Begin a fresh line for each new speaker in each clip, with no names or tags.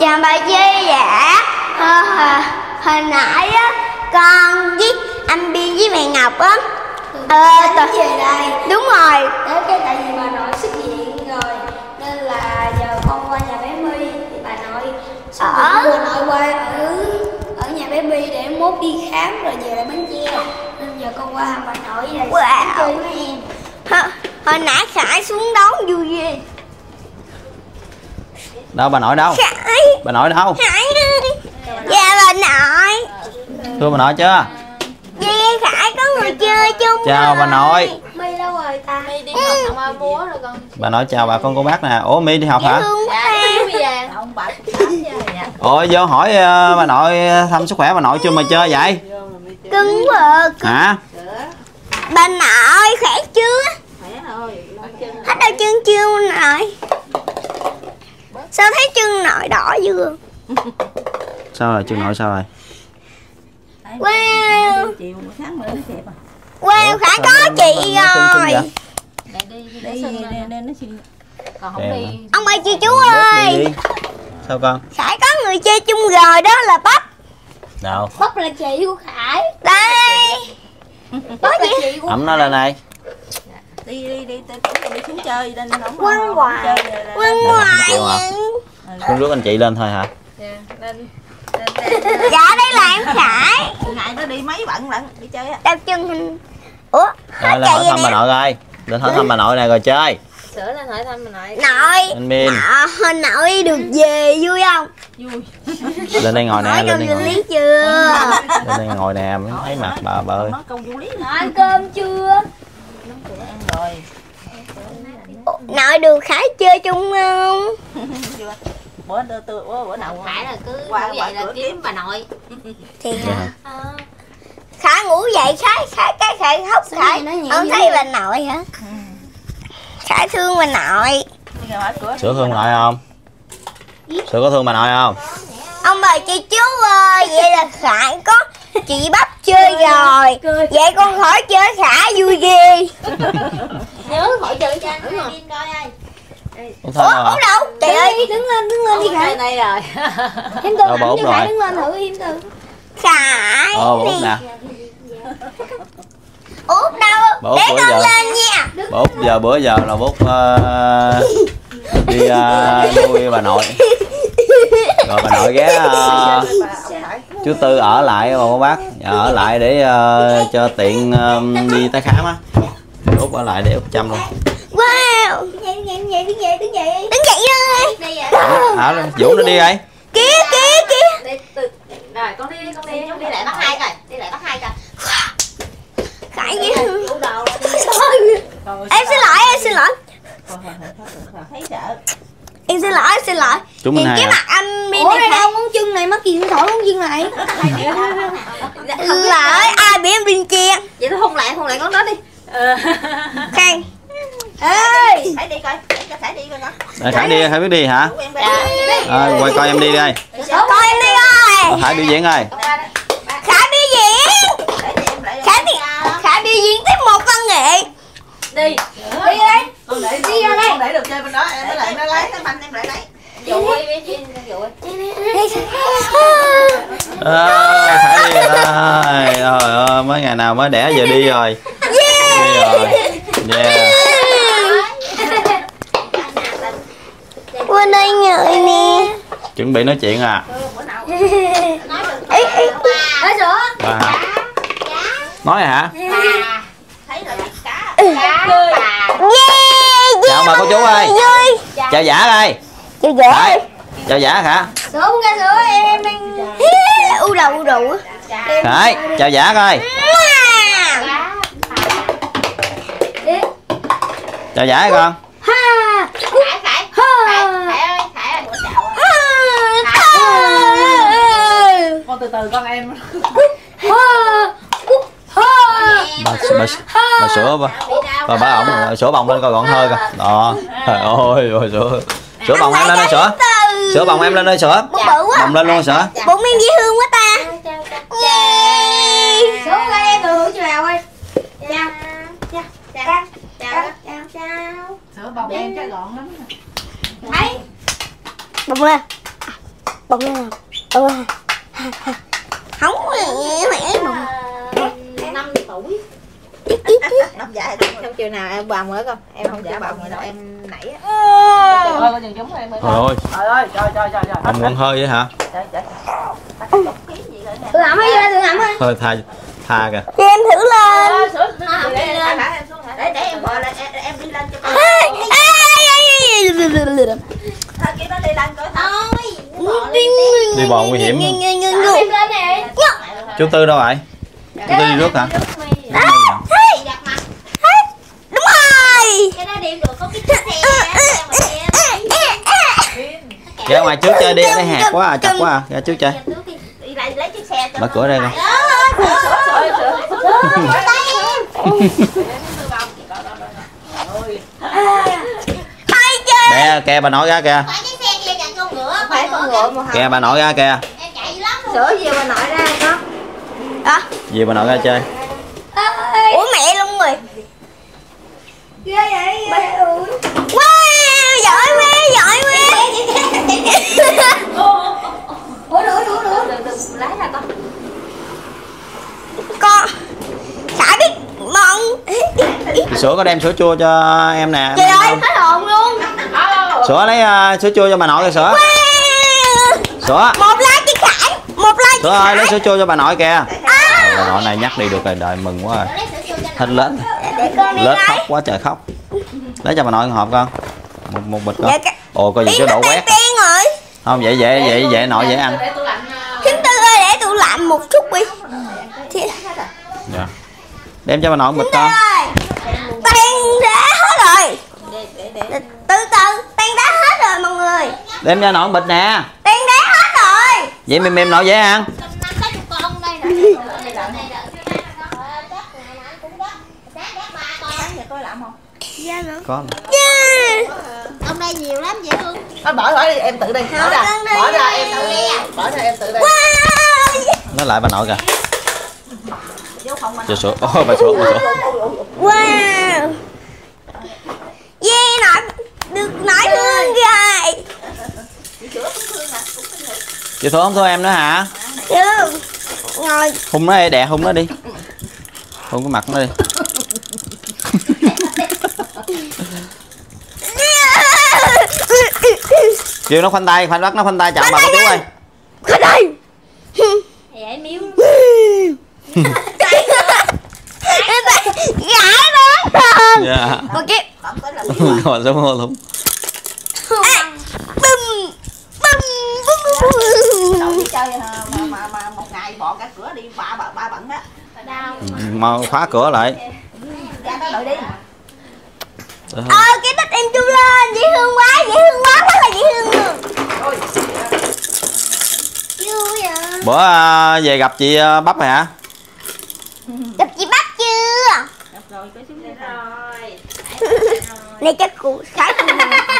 Chào bà Chi dạ. Hồi nãy á con với anh Biên với mẹ Ngọc á
về đây.
Đúng rồi.
Để cái tại vì bà nội xuất viện rồi nên là giờ con qua nhà bé My thì bà nội bà nội qua ở nhà bé My để mốt đi khám rồi về lại Bến Tre, nên giờ con qua bà nội với lại chơi với em.
Hồi nãy Khải xuống đón vui ghê.
Đâu bà nội đâu?
Khải.
Bà nội đâu?
Khải ơi. Dạ bà nội.
Thưa bà nội chưa?
Với Khải có người chơi chung.
Chào bà nội.
My đâu rồi ta?
My đi học mà múa rồi con.
Bà nội chào bà con cô bác nè. Ủa My đi học hả?
Dạ ông bà
Ủa vô hỏi bà nội thăm sức khỏe bà nội chưa mà chơi vậy?
Cưng quá.
Hả?
Bà nội khỏe chưa?
khỏe thôi.
Hết đau chân chưa nội? Sao thấy chân nội đỏ dữ?
Sao rồi chân nội sao rồi?
Wow.
Chiều một tháng nữa nó xẹp à.
Wow, Khải có chị rồi.
Còn không đi.
Ông ơi chị chú ơi.
Sao con?
Khải có người chơi chung rồi đó là Bắp.
Đâu?
Bắp là chị của Khải.
Đây.
Bắp là chị của
Ẩm nó lên đây.
Đi xuống chơi lên nóng.
Quăng hoài. Quăng hoài.
Xuống rước anh chị lên thôi hả?
Dạ đây là em Khải.
Ngày nó đi mấy bận lận đi chơi á.
Đau chân hình. Ủa?
Rồi lên hỏi thăm bà nội coi. Lên hỏi thăm bà nội này rồi chơi.
Sửa lên hỏi thăm bà nội.
Nội.
Anh Min.
Hồi nội được về vui không?
Vui.
Lên đây ngồi nè, lên đây ngồi.
Lý chưa?
Lên đây ngồi nè, mới thấy mặt bà ơi.
Nói câu vô lý nè.
ăn cơm chưa?
Ăn rồi.
Nội được Khải chơi chung không?
Bữa nào
Phải là cứ
qua
vậy là
cửa
kiếm bà nội.
Thì hả? Khải ngủ dậy Khải hốc Khải không thấy bà nội hả? Khải thương bà nội.
Sữa thương bà nội không? Sữa có thương bà nội không?
Ông bà chị chú ơi, vậy là Khải có chị Bắp chơi rồi. Vậy con khỏi chơi Khải vui ghê.
Nhớ khỏi chơi cho anh Biên coi ai.
Ủa
đâu? Trời ơi,
Đứng lên đi Khải.
Đây rồi.
Hiếm từ
Đâu, bà Út
cho Khải
rồi.
đứng lên thử hiếm từ.
Khải
bà Út nè.
Út đâu?
Bà Út
Để
bữa
con
giờ.
lên nha.
Bà Út bữa giờ là Út đi nuôi bà nội. Rồi bà nội ghé chú Tư ở lại bà cô bác. Ở lại để cho tiện đi tái khám á. Út ở lại để Út chăm luôn.
Wow. Đứng dậy ơi.
Hả? Vũ nó đi đây.
Kia.
Rồi con đi đi lại bắt hai coi. Đi lại bắt hai coi.
Khải dễ thương.
Đủ đầu.
Em xin lỗi.
Thấy sợ.
Em xin lỗi.
Chúng mình
Nhìn cái
hai
mặt anh Biên
Ủa
này
đây đâu ngón chân này mắc gì cũng thổi ngón chân này.
Lỡ ai bị em Biên che.
Vậy nó hôn lại con đó đi.
Khang.
Ê, phải đi coi. Cho Khải đi coi con.
Khải đi, Khải biết đi hả? Quay coi em đi đây.
Coi em đi ơi.
Khải biểu diễn ơi.
Khải biểu diễn. Khải biểu diễn tiếp một văn nghệ.
Đi.
Đi đây.
Con để đi ra đây. Con để được chơi bên đó em lại nó lấy cái banh em lại lấy. Dụ đi.
Khải đi rồi. Trời ơi, mấy ngày nào mới đẻ giờ đi rồi. Đi rồi. Yeah.
Qua đây ngợi nè.
Chuẩn bị nói chuyện à?
Nói sữa.
Bà hả? Nói hả?
Thấy rồi cá.
Chào bà cô chú ơi.
Vui.
Chào giả ơi.
Chào giả.
Đấy. Chào giả hả?
Sữa không ra sữa em đang
U đầu.
Đấy, chào giả coi. Chào giả con.
Khải ơi, con từ từ con em.
Bà sữa bà ổng sữa bồng lên coi gọn hơi coi. Đó. Trời ơi, rồi sữa bồng em lên đây sữa. Sữa bồng em lên đây sữa. Bồng lên luôn sữa.
Bụng em dễ thương quá ta.
sữa ra em từ hữu chào ơi. Chào.
Sữa bồng em chắc gọn lắm.
Thấy.
Bụng lên. bụng ra. Không mẹ bụng.
5 tuổi.
Năm dài
Trong chiều nào em bầm nữa không? Em không dạ bầm rồi đâu, em nảy á.
ơi con chừng chúng em ơi.
Trời ơi.
Trời.
Ông muốn hơi vậy hả?
Trời.
Tự ẩm đi, tự ẩm đi.
Thôi tha kìa.
Cho em thử lên.
Để em bò lên em đi lên cho con. Thôi kia nó đi lên coi thôi.
Đi bò nguy hiểm.
Em lên nè.
Chú Tư đâu vậy? Chú Tư đi rước hả?
Đúng rồi.
Cái đó đi được có cái xe.
Ra ngoài trước chơi đi, nó hạt quá à, chặt quá à. Ra trước chơi.
Đi lại lấy chiếc xe cho
Mở cửa đây con. Kìa, kìa bà nội ra kìa.
Phải con ngựa mà.
Kìa bà nội ra kìa.
Sữa gì mà nội ra con.
Gì bà nội ra chơi.
Ủa mẹ luôn rồi.
Ghê vậy.
Wow, giỏi quá.
Ủa lái ra con.
Con Khải biết mong.
Sữa có đem sữa chua cho em nè.
Trời ơi, hết hồn luôn.
Sữa lấy sữa chua cho bà nội kìa sữa. Sữa.
Một like cho Khải.
Sữa ơi, lấy sữa chua cho bà nội kìa. Bà nội này nhắc đi được rồi, đời mừng quá rồi. Thích lớn. Lớn khóc quá trời khóc. Lấy cho bà nội một hộp con. Một bịch con. Ồ coi gì cái độ quét.
Rồi.
Không vậy nội dễ ăn.
Thứ Tư ơi, để tủ lạnh một chút đi.
Dạ. Đem cho bà nội một bịch con.
Tan đã hết rồi. Từ tan đã hết rồi mọi người.
Đem cho nội một bịch nè.
Tan đã hết rồi.
Vậy mềm nội dễ ăn. Có.
Ông đây nhiều lắm dễ thương.
Bỏ đi em tự đi. Bỏ ra em tự đi.
Nói lại bà nội kìa. Cho sữa. Bà sữa.
Wow. Yeah, nội được nội thương rồi.
Chị Thương không thôi em nữa hả?
Được. Ngồi.
Hung nó đi, đè hung nó đi. Hung cái mặt nó đi. Kêu nó khoanh tay, bắt nó khoanh tay chào bà cô chú ơi.
Khoanh tay.
Vậy miếu.
Gãi bớt hơn.
Dạ.
Một kiếp.
Còn sống hơn luôn.
Đâu đi chơi mà một ngày bỏ cả cửa đi ba bận đó.
Mà khóa cửa lại.
Ra đó đợi đi.
Cái tích em chu lên, dễ thương quá quá là dễ thương luôn. Vui à.
Bữa về gặp chị Bắp rồi hả?
Gặp chị Bắp chưa?
Gặp rồi, có xuống đây rồi.
Này chắc cụ Khải cùng.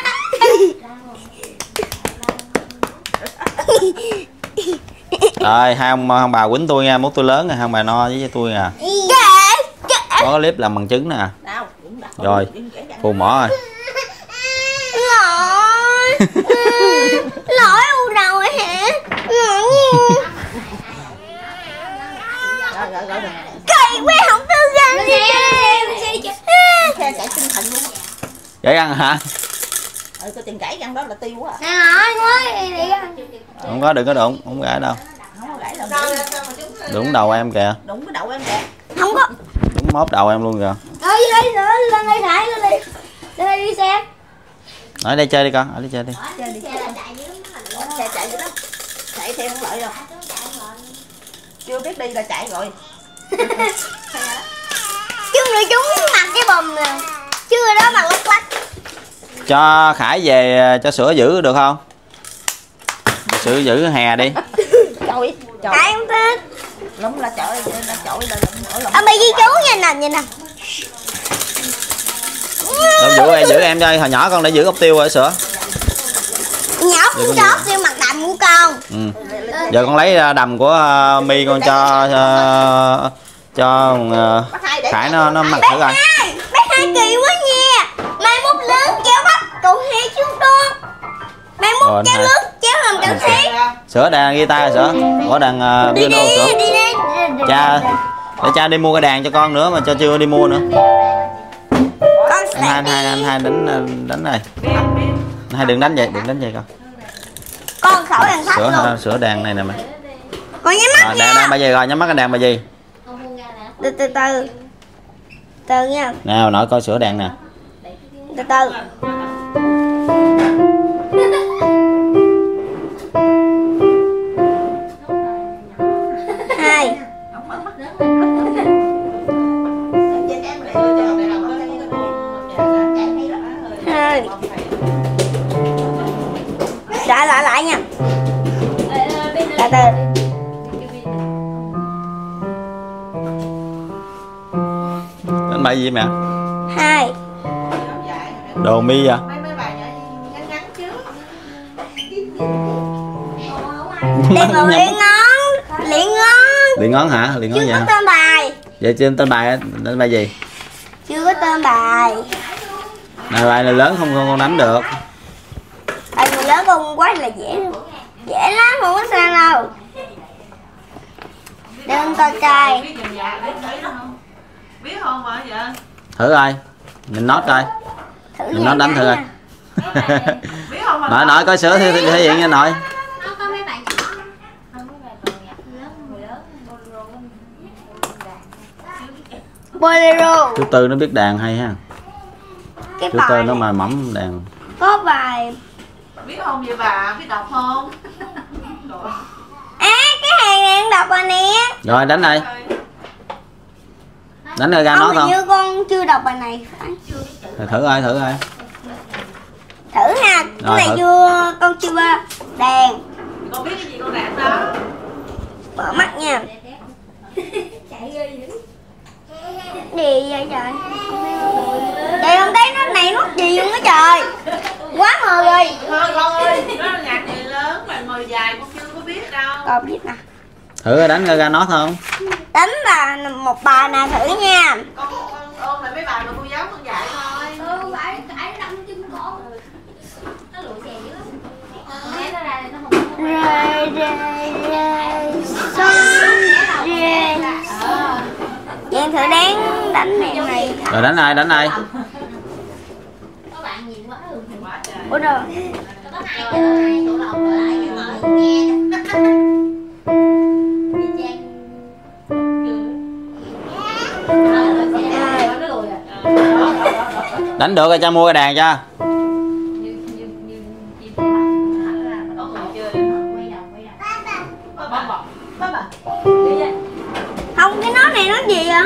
Rồi hai ông bà quýnh tôi nha, mốt tôi lớn rồi hai ông bà no với tôi nè. Có clip làm bằng chứng nè. Rồi, phù mỏ rồi.
Lỗi u đầu hả? Kỳ quá không tư ra đi.
Xe chạy tinh thần luôn.
Dễ ăn hả?
Cái tiền gãy ăn đó là tiêu quá.
Nè hỏi quá đi.
Không có, đừng có đụng, không gãy đâu.
Không có gãy đâu.
Đụng đầu em kìa.
Đụng cái đầu em kìa.
Không có.
Đúng móp đầu em luôn kìa.
Rồi đi nữa, lên đây Khải lên đi. Lên đây đi xe.
Ở đây chơi đi con, ở đây chơi đi.
Xe chạy vậy đó. Chạy theo không lợi đâu. Chưa biết đi là chạy rồi.
Chúng nữa chúng mặc cái bùm nè. Chưa đó mà lắc lắc.
Cho Khải về cho sữa giữ được không? Sữa giữ hè đi.
Trời
Khải không thích.
lúng là chọi lên
Ông bị ghi chú nha nè.
Đâu giữ em cho hồi nhỏ con để giữ ốc tiêu rồi sữa.
Nhỏ cũng cho ốc tiêu mặt đầm của con.
Giờ con lấy đầm của My con cho Khải nó mặc thử coi.
Bác Hai kỳ quá nha. Mai mốt lớn cháu bắt cậu Hai xuống đó. Mai mốt cháu lớn cháu làm cậu
Sữa đàn guitar sữa, có đàn piano sữa. Cha để cha đi mua cái đàn cho con nữa mà cha chưa đi mua nữa. Hai đánh này. Hai đừng đánh vậy con.
Con khẩu đàn sách luôn.
Sữa đàn này nè mày.
Con nhắm mắt nha.
Đàn bà gì rồi, nhắm mắt cái đàn bà gì.
Từ nha.
Nào nội coi sữa đàn nè.
Từ từ. Hai. Hai. Lại nha. Từ từ.
Đánh bài gì mẹ?
Hai.
Đồ mi à?
Đèn vào liền ngón.
Liền ngón hả? Liền ngón
chưa
vậy
có
hả?
tên bài.
Vậy trên tên bài đánh bài gì?
Chưa có tên bài.
Này bài này lớn không con đánh được.
Bài người lớn con quá là dễ luôn. Dễ lắm không có sao đâu. Để con coi coi.
Biết không hả vậy?
Thử coi. Nhìn nốt coi. Nhìn nốt đánh thử coi. Nội coi sữa thể hiện nha nội.
Bolero.
Chú Tư nó biết đàn hay ha.
Cái
Chú
bài
Tư nó
này
mà mẫm đàn.
có bài.
Biết không vậy bà? Biết đọc không?
Cái hàng này đọc bài nè.
Rồi đánh đây. Đánh ra nó
Hình
không?
như con chưa đọc bài này phải.
Thử coi.
Thử ha. Cái
Rồi,
này
thử.
chưa con chưa đàn.
Con biết cái gì con đàn đó?
Mở mắt nha. Gì vậy trời? Trời không thấy nó này nút gì luôn á trời. Quá mờ rồi.
Thôi con ơi, đó là nhạc người lớn mà ngồi dài con chưa có biết đâu.
Con biết nè.
Thử đánh ra nó không?
Đánh là một bài nè thử nha.
Con ôn lại mấy bài mà cô giáo con dạy thôi.
Phải đâm chân con. Nó lụi chè dữ lắm. Nghe nó ra nó không.
Rê son rê. Vậy thử đánh này.
Rồi đánh ai?
Các bạn nhìn quá rồi.
Ủa rồi.
Có hai tụi lòng lại mở nghe.
Đánh được rồi cha mua cái đàn cho.
Không cái nốt này nốt gì vậy?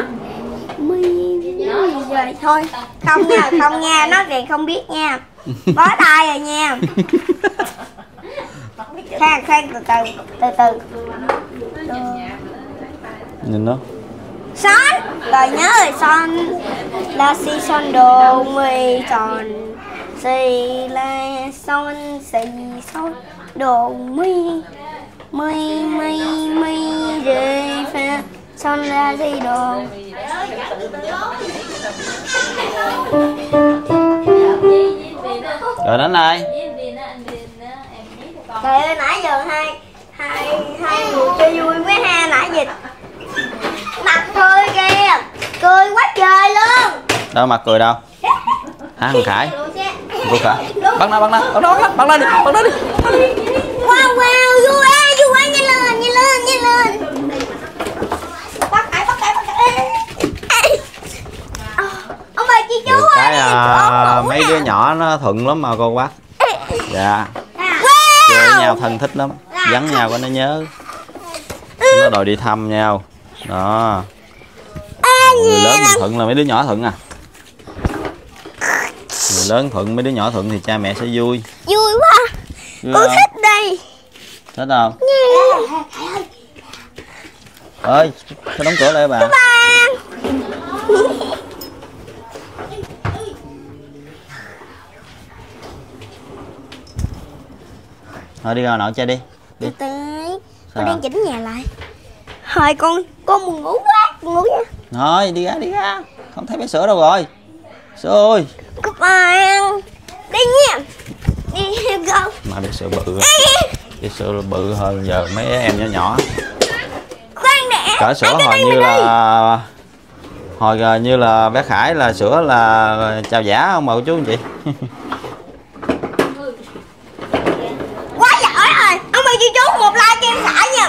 Rồi thôi. Không nha, nó thì không biết nha. Bó tay rồi nha. Khoan từ từ.
Nhìn nó.
Son. Rồi nhớ rồi son. La si son do mi son. Si la son si son do mi. Mi re fa son la si do.
Rồi đánh ai?
Trời ơi nãy giờ hai người chơi vui với ha nãy giờ mặt thôi kìa, cười quá trời luôn.
Đâu mặt cười đâu? Hả thằng Khải? Cô Khải. Bắn nó đi.
Wow vui nhanh lên. Bắt cãi. Ông bà chị chú
Cái mấy đứa nhỏ nó thuận lắm mà cô bác. Dạ. Chơi nhau thân thích lắm, vắng nhau có nó nhớ. Nó đòi đi thăm nhau. Đó. Người lớn mình thuận là mấy đứa nhỏ thuận à. Người lớn thuận mấy đứa nhỏ thuận thì cha mẹ sẽ vui.
Vui quá. Con thích đây.
Thích không? Ơi, sao đóng cửa lại bà? Thôi đi ra nội cha đi.
Đi tới. Con đang chỉnh nhà lại. Thôi con buồn ngủ quá, ngủ nha.
Thôi đi ra. Không thấy bé sữa đâu rồi. Sữa ơi.
Các bạn đi nha. Đi con.
Mà bé sữa bự. Cái sữa bự hơn giờ mấy em nhỏ nhỏ.
Khoan nè.
Cỡ sữa hồi như là bé Khải là sữa là chào giả không mà cô chú anh chị.
Quá giỏi rồi. Ông ơi chị chú một like cho em xả nha.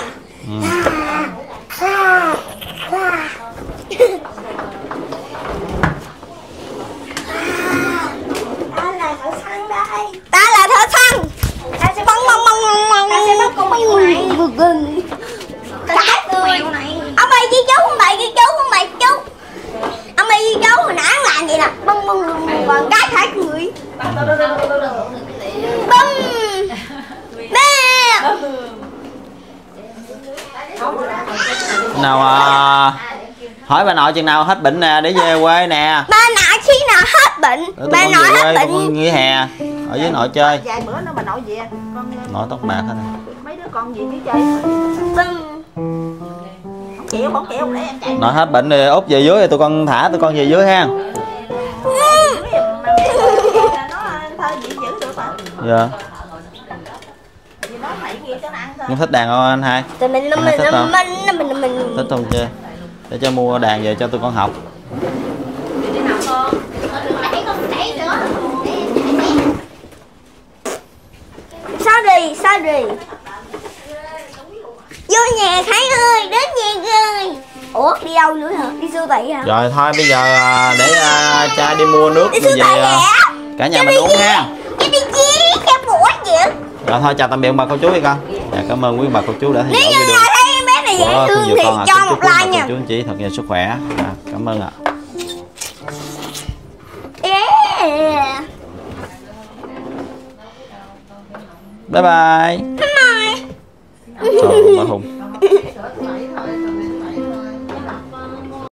Ta là thợ săn đây. Ta là thợ săn. Ta sẽ bắn ta sẽ bắt con mèo này. Gừng. Cái người này. Ông ơi chị chú không bậy, chị chú không bậy chú. Ông ơi chị chú hồi nãy làm gì nè. Bắn còn cái thả người. Bum. Bè.
Nào hỏi bà nội chừng nào hết bệnh nè để về quê nè.
Bà nội khi nào hết bệnh? Bà nội hết bệnh.
Con nghỉ hè ở với nội chơi.
Vài bữa nữa bà nội về. Con
Nội tóc bạc hết.
mấy đứa con về với chơi. Không chịu để em chạy.
Nội hết bệnh thì Út về dưới thì tụi con thả tụi con về dưới ha.
Nó thôi chị giữ được mà.
Dạ.
Vì nó mày kia cho nó ăn thôi.
Con thích đàn không anh hai?
Mình
Thích không chưa? Để cho mua đàn về cho tụi con học. Sorry. Vô nhà Khải ơi, đến nhà ơi. Ủa đi đâu nữa hả? Đi siêu thị hả? Rồi thôi bây giờ để cha đi mua nước
Đi
rồi
siêu
về
thị hả?
cả nhà mình uống ha.
Cái đi chi cái bủa gì?
Rồi thôi chào tạm biệt bà cô chú đi con. Dạ, cảm ơn quý bà cô chú đã theo dõi
Nếu như
video
thấy em bé này dễ
của
thương thì
con
cho
chúc
một
quý bà
like nha.
cô chú anh chị thật nhiều sức khỏe. Cảm ơn ạ.
Yeah.
Bye bye.
Bye.
Trời ơi, bà Hùng.